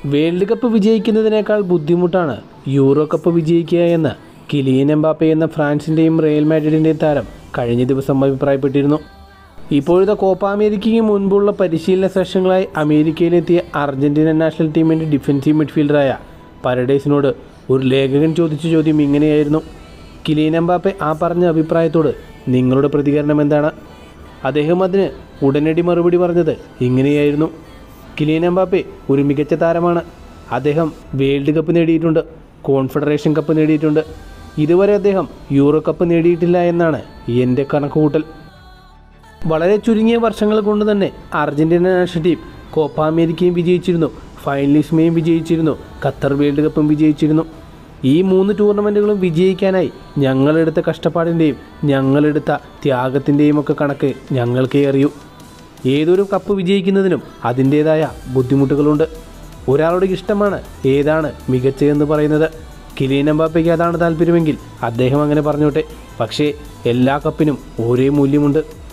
World cup വിജയിക്കുന്നതിനേക്കാൾ ബുദ്ധിമുട്ടാണ് euro cup വിജയിക്കുക എന്ന് കിലിയൻ എംബാപ്പെ എന്ന ഫ്രാൻസിൻ്റെയും റയൽ മാഡ്രിഡിൻ്റെയും താരം കഴിഞ്ഞ ദിവസം അഭിപ്രായപ്പെട്ടിരുന്നു. ഇപ്പോഴത്തെ കോപ്പ അമേരിക്കയ്ക്ക് മുൻപുള്ള പരിശീലന സെഷനുകളായി അമേരിക്കയിലെത്തിയ അർജന്റീന നാഷണൽ ടീമിൻ്റെ ഡിഫൻസീവ് മിഡ്ഫീൽഡറായ പരഡേസിനോട് ഒരു ലേഖകൻ ചോദിച്ച ചോദ്യം ഇങ്ങനെയായിരുന്നു: കിലിയൻ എംബാപ്പെ ആ പറഞ്ഞ അഭിപ്രായത്തോട് നിങ്ങളുടെ പ്രതികരണം എന്താണ്? അദ്ദേഹം അതിന് ഉടനടി മറുപടി പറഞ്ഞത് ഇങ്ങനെയായിരുന്നു: കിലിയൻ എംബാപ്പെ ഒരു മികച്ച താരമാണ്. അദ്ദേഹം വേൾഡ് കപ്പ് നേടിയിട്ടുണ്ട്, കോൺഫെഡറേഷൻ കപ്പ് നേടിയിട്ടുണ്ട്. ഇതുവരെ അദ്ദേഹം യൂറോ കപ്പ് നേടിയിട്ടില്ല എന്നാണ് എൻ്റെ കണക്കുകൂട്ടൽ. വളരെ ചുരുങ്ങിയ വർഷങ്ങൾ കൊണ്ട് തന്നെ അർജന്റീന നാഷണൽ ടീം കോപ്പ അമേരിക്കയും വിജയിച്ചിരുന്നു, ഫൈനലിസ്മയും വിജയിച്ചിരുന്നു, ഖത്തർ വേൾഡ് കപ്പും വിജയിച്ചിരുന്നു. ഈ 3 ടൂർണമെൻറ്റുകളും വിജയിക്കാനായി ഞങ്ങളെടുത്ത കഷ്ടപ്പാടിൻ്റെയും ഞങ്ങളെടുത്ത ത്യാഗത്തിൻ്റെയും ഒക്കെ കണക്ക് ഞങ്ങൾക്കേ അറിയൂ. ഏതൊരു കപ്പ് വിജയിക്കുന്നതിനും അതിൻ്റേതായ ബുദ്ധിമുട്ടുകളുണ്ട്. ഒരാളുടെ ഇഷ്ടമാണ് ഏതാണ് മികച്ചതെന്ന് പറയുന്നത്. കിലിയൻ എംബാപ്പയ്ക്ക് അതാണ് താല്പര്യമെങ്കിൽ അദ്ദേഹം അങ്ങനെ പറഞ്ഞോട്ടെ. പക്ഷേ എല്ലാ കപ്പിനും ഒരേ മൂല്യമുണ്ട്.